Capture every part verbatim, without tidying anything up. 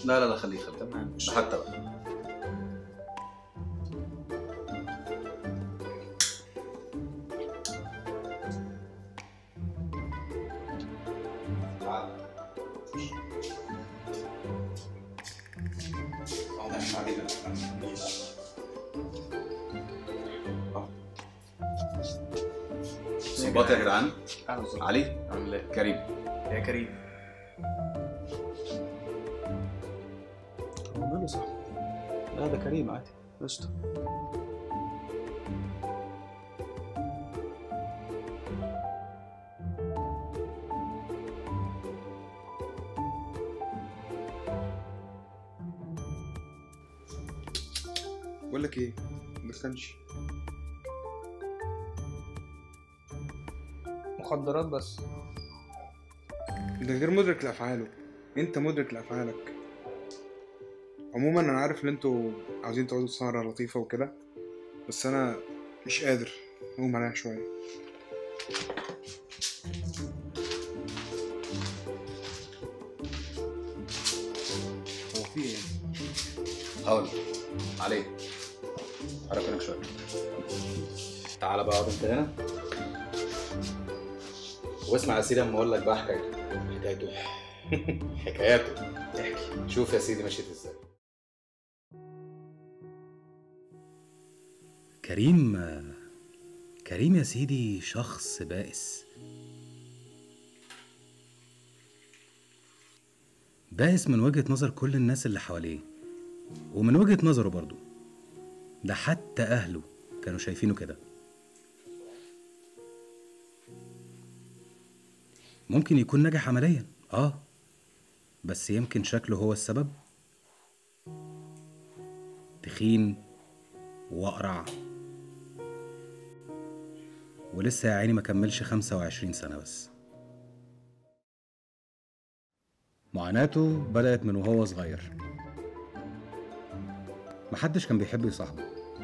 لا لا لا خليه خليه تمام ده حتى بقى. ظباط يا جدعان. علي عامل ايه؟ كريم. يا كريم هو ماله صح؟ لا ده كريم عادي قشطة. بقول لك ايه، ما تخنش. مخدرات بس. ده غير مدرك لافعاله، انت مدرك لافعالك. عموما انا عارف ان انتوا عاوزين تقعدوا سهرة لطيفة وكده، بس انا مش قادر اقوم عليها شوية. هو في ايه؟ هقول علي حرك هناك شويه. تعالى بقى اقعد انت هنا واسمع يا سيدي اما اقول لك بقى حكايته. حكايته حكاياته. احكي. شوف يا سيدي مشيت ازاي. كريم كريم يا سيدي شخص بائس. بائس من وجهة نظر كل الناس اللي حواليه، ومن وجهة نظره برضو. ده حتى أهله كانوا شايفينه كده. ممكن يكون نجح عمليا آه بس يمكن شكله هو السبب. تخين وأقرع ولسه يا عيني ما كملش خمسة وعشرين سنة بس. معاناته بدأت من وهو صغير. محدش كان بيحب يصاحبه.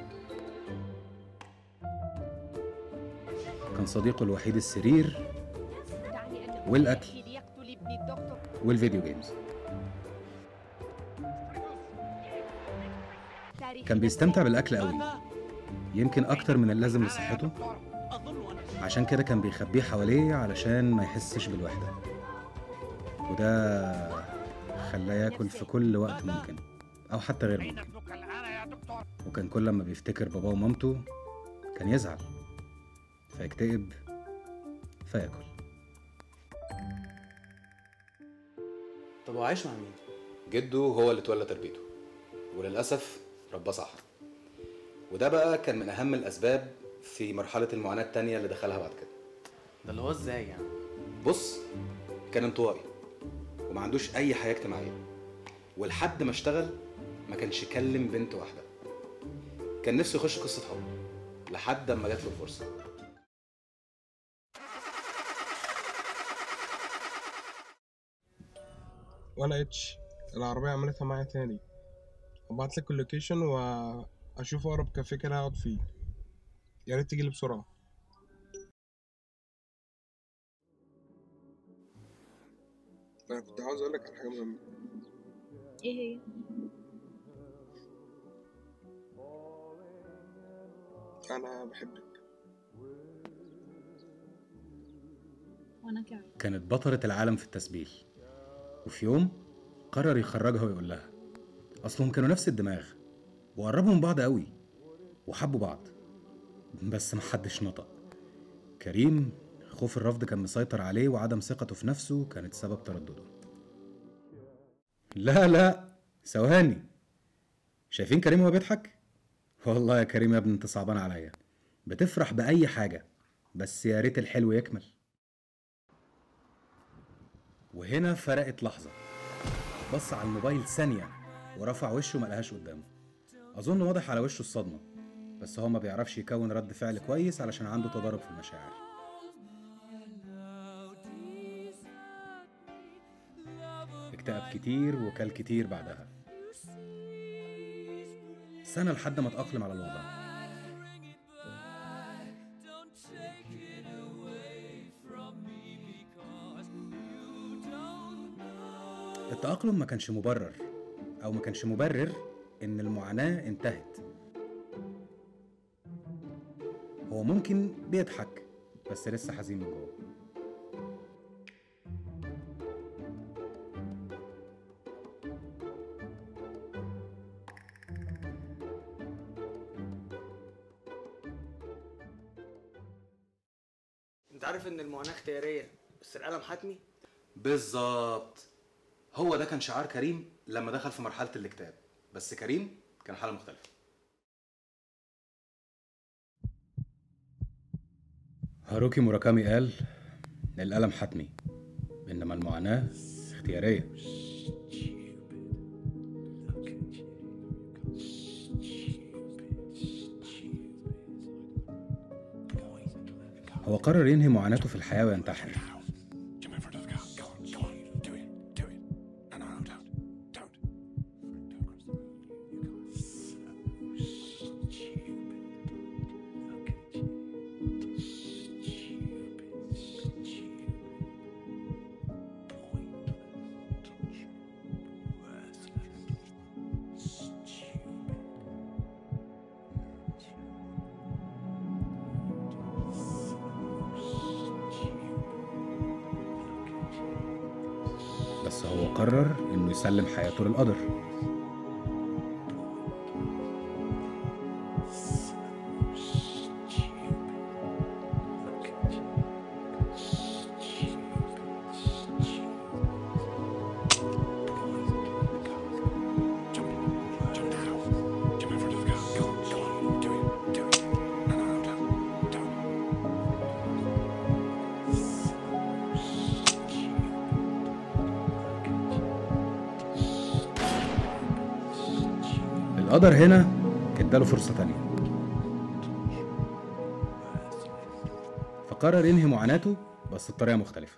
كان صديقه الوحيد السرير والأكل والفيديو جيمز. كان بيستمتع بالأكل قوي، يمكن أكتر من اللازم لصحته. عشان كده كان بيخبيه حواليه علشان ما يحسش بالوحدة، وده خلاه ياكل في كل وقت ممكن أو حتى غير ممكن. وكان كل ما بيفتكر باباه ومامته كان يزعل فيكتئب فياكل. طب هو عايش مع مين؟ جده هو اللي تولى تربيته، وللأسف رباه صح. وده بقى كان من أهم الأسباب في مرحلة المعاناة التانية اللي دخلها بعد كده. ده اللي هو ازاي يعني؟ بص، كان انطوائي وما عندوش أي حياة اجتماعية، ولحد ما اشتغل ما كانش كلم بنت واحدة. كان نفسه يخش قصة حب لحد ما جات له الفرصة. ولا اتش العربية عملتها معايا تاني. ابعت لك اللوكيشن واشوف اقرب كافيه كده اقعد فيه. يا ريت تجيلي بسرعة. انا كنت عاوز اقول لك على حاجة مهمة. ايه هي؟ انا بحبك. وانا كمان. كانت بطلة العالم في التسبيل، وفي يوم قرر يخرجها ويقول لها. أصلهم كانوا نفس الدماغ وقربوا من بعض قوي وحبوا بعض، بس محدش نطق. كريم خوف الرفض كان مسيطر عليه، وعدم ثقته في نفسه كانت سبب تردده. لا لا ثواني، شايفين كريم وهو بيضحك؟ والله يا كريم يا ابني انت صعبان عليا. بتفرح بأي حاجة بس يا ريت الحلو يكمل. وهنا فرقت لحظة. بص على الموبايل ثانية ورفع وشه ما لقاهاش قدامه. أظن واضح على وشه الصدمة، بس هو ما بيعرفش يكون رد فعل كويس علشان عنده تضارب في المشاعر. اكتئب كتير وكل كتير بعدها سنة لحد ما اتأقلم على الوضع. التأقلم ما كانش مبرر، او ما كانش مبرر ان المعاناة انتهت. هو ممكن بيضحك بس لسه حزين من جوه. انت عارف ان المعاناة اختيارية بس الألم حتمي؟ بالظبط، هو ده كان شعار كريم لما دخل في مرحلة الاكتئاب، بس كريم كان حالة مختلفة. هاروكي موراكامي قال الألم حتمي إنما المعاناة اختيارية. هو قرر ينهي معاناته في الحياة وينتحر. بس هو قرر إنه يسلم حياته للقدر. القدر هنا اداله فرصة تانية، فقرر ينهي معاناته بس بطريقة مختلفة.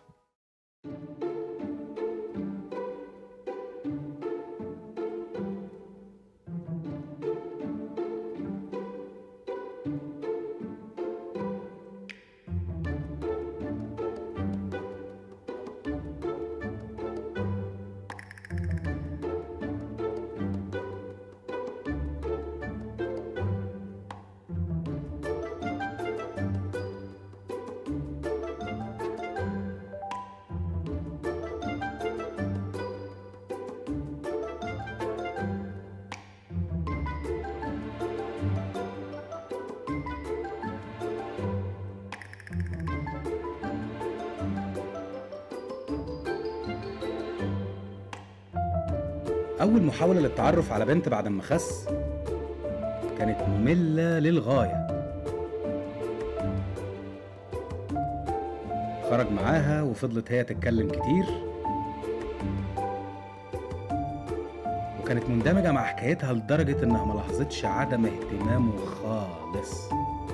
أول محاولة للتعرف على بنت بعد ما خس كانت مملة للغاية. خرج معاها وفضلت هي تتكلم كتير، وكانت مندمجة مع حكايتها لدرجة إنها ملاحظتش عدم اهتمامه خالص.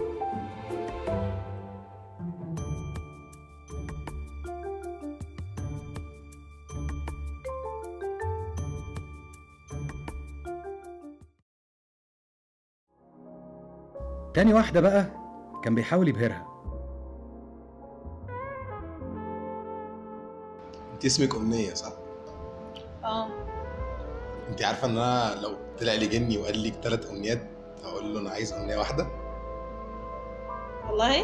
تاني واحدة بقى كان بيحاول يبهرها. انت اسمك أمنية صح؟ اه انت عارفة ان انا لو طلع لي جني وقال لي ثلاث امنيات هقول له انا عايز امنية واحدة؟ والله.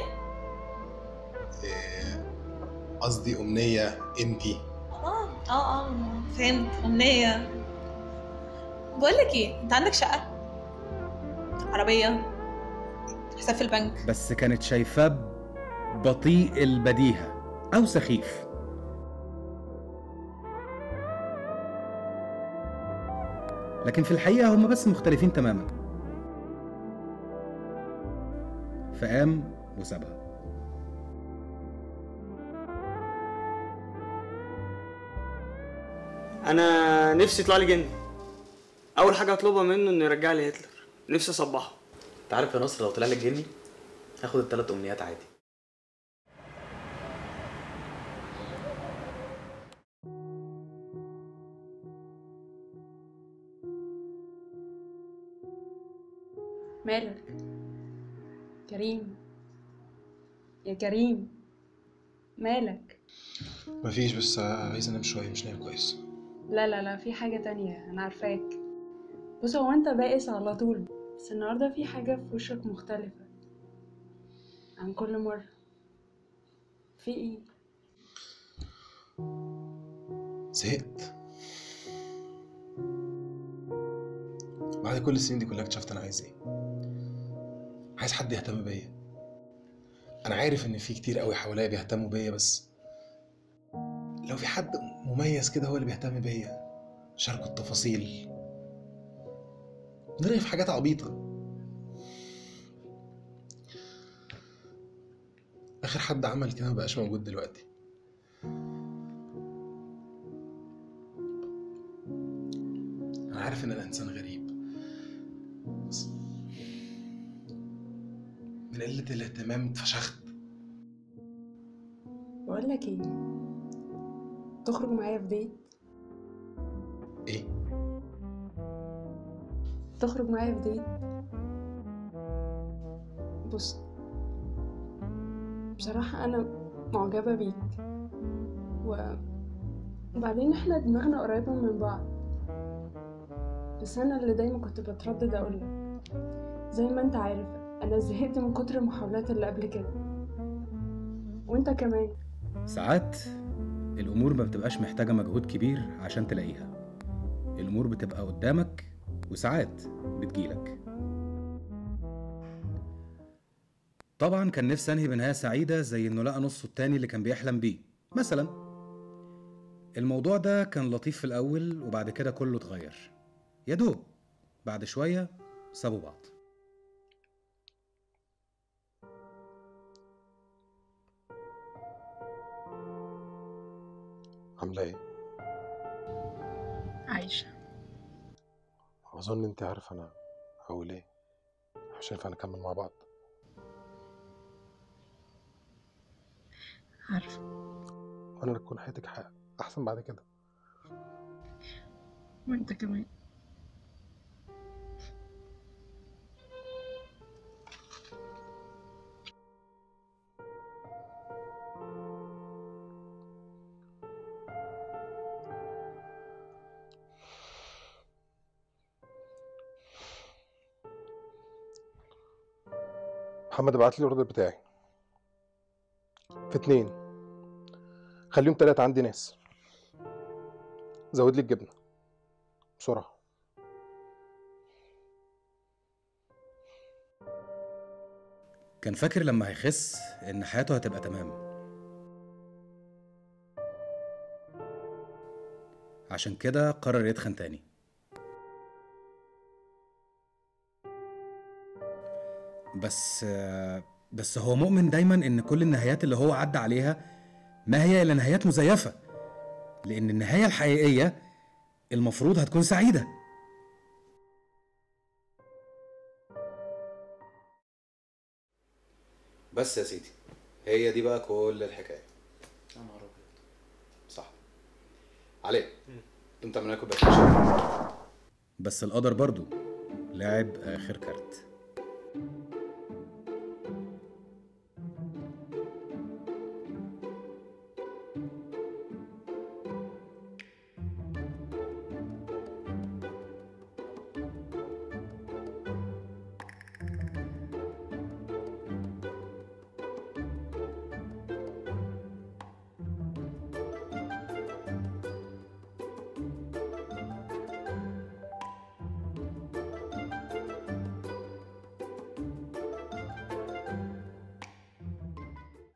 إيه، قصدي امنية انتي. اه اه اه فهمت. أمنية. بقولك ايه، انت عندك شقة؟ عربية؟ حساب في البنك؟ بس كانت شايفاه بطيء البديهة أو سخيف. لكن في الحقيقة هم بس مختلفين تماما. فقام وسابها. انا نفسي يطلع لي جني. اول حاجة هطلبها منه انه يرجع لي هتلر. نفسي اصبحه. انت عارف يا نصر لو طلع لك جني هاخد الثلاث امنيات عادي. مالك كريم؟ يا كريم مالك؟ مفيش، بس عايز انام شوية، مش نايم كويس. لا لا لا، في حاجة تانية، انا عارفاك. بص، هو انت بائس على طول، بس النهاردة في حاجة في وشك مختلفة عن كل مرة. في ايه؟ زهقت. بعد كل السنين دي كلها اكتشفت انا عايز ايه. عايز حد يهتم بيا. انا عارف ان في كتير قوي حواليا بيهتموا بيا، بس لو في حد مميز كده هو اللي بيهتم بيا، شاركه التفاصيل، نرغي في حاجات عبيطة. اخر حد عمل كده مبقاش موجود دلوقتي. انا عارف ان انا انسان غريب، بس من قلة الاهتمام اتفشخت. بقول لك ايه، تخرج معايا في ديت؟ ايه؟ تخرج معايا في ديت؟ بص، بصراحة انا معجبة بيك، و... وبعدين احنا دماغنا قريبة من بعض، بس انا اللي دايما كنت بتردد اقولك، زي ما انت عارف انا زهقت من كتر المحاولات اللي قبل كده، وانت كمان. ساعات الأمور ما بتبقاش محتاجة مجهود كبير عشان تلاقيها. الأمور بتبقى قدامك وساعات بتجيلك. طبعا كان نفسي انهي بنهاية سعيدة زي انه لقى نصه التاني اللي كان بيحلم بيه مثلا. الموضوع ده كان لطيف في الأول وبعد كده كله اتغير يا دوب. بعد شوية سابوا بعض. عاملة ايه؟ عايشة. اظن انت عارف انا هقول ايه. مش هينفع نكمل مع بعض. عارفة. وانا اللي تكون حياتك حق احسن بعد كده. وانت كمان. محمد ابعت لي الاوردر بتاعي في اتنين، خليهم تلاتة، عندي ناس. زود لي الجبنة بسرعة. كان فاكر لما هيخس ان حياته هتبقى تمام، عشان كده قرر يتخن تاني. بس بس هو مؤمن دايما ان كل النهايات اللي هو عدى عليها ما هي الا نهايات مزيفة، لان النهاية الحقيقية المفروض هتكون سعيدة. بس يا سيدي، هي دي بقى كل الحكايه. يا نهار ابيض. صح عليك. انت تعمل لنا كوبايه شاي. بس القدر برضو لعب اخر كارت.